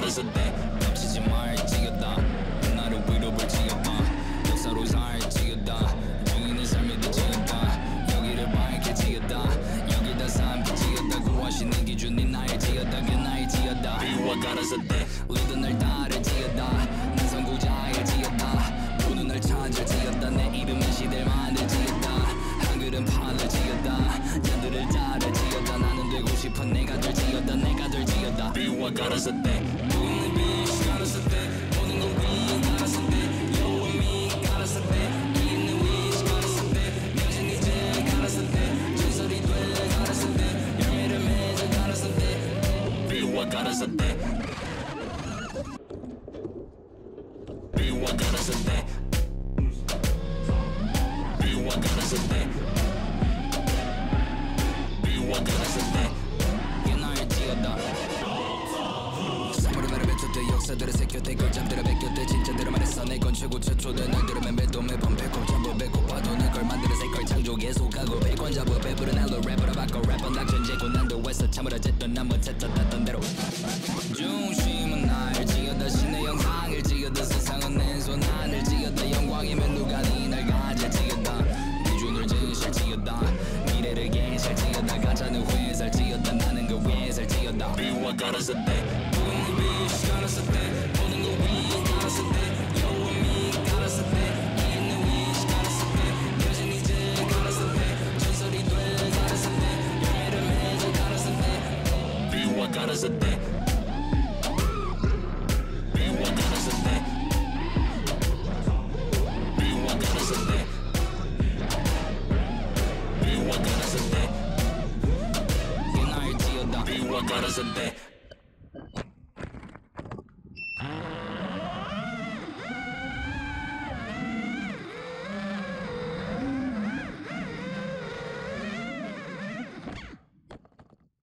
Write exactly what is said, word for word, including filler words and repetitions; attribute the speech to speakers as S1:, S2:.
S1: 가라사대 덮치지 말 지었다 나를 위로 불 지었다 역사로 살 지었다 주인의 삶에 더 지었다 여기를 밝게 지었다 여기다 삶게 지었다 구하시는 기준이 나를 지었다 그 나를 지었다 비와 가라사대 우리도 날 따를 지었다 난 선구자를 지었다 모두 날 찾을 지었다 내 이름은 시대를 만들 지었다 한글은 판을 지었다 자들을 따를 지었다 나는 되고 싶은 내가 될 지었다 내가 될 지었다 비와 가라사대 모든 빛이 가라사대 모든 것 위 가라사대 You and me 가라사대 있는 위치 가라사대 명신 이제 가라사대 전설이 돼 가라사대 열매를 맺어 가라사대 비와 가라사대 비와 가라사대 비와 가라사대 비와 가라사대 이게 나를 지었다 사물을 말을 뱉었대 역사들을 새겼대 걸잠들을 베꼈대 진짜들을 말했어 내건 최고 최초대 날 들으면 매도매 범패고 전부 배고파도 내걸 만드는 색깔 창조 계속하고 백원 잡아 배부른 헬로 랩으로 바꿔 랩은 낙천제고 난도에서 참으로 쨌던 난 못했다 땄던 대로 중심은 날 지었다 신의 영상을 지었다 세상은 내 손 안을 지었다 영광이면 누가 니날 가질 지었다 기준을 진실 지었다 미래를 계실 지었다 가짜는 회살 지었다 나는 그 회살 지었다 비와 가라사대 모든 빛이 가라사대 모든 것 위 가라사대 You and me 가라사대 있는 위치 가라사대 여진 이제 가라사대 전설이 돼 가라사대 열매를 맺어 가라사대 비와 가라사대 비와 가라사대 비와 가라사대 비와 가라사대 이게 날 지었다 비와 가라사대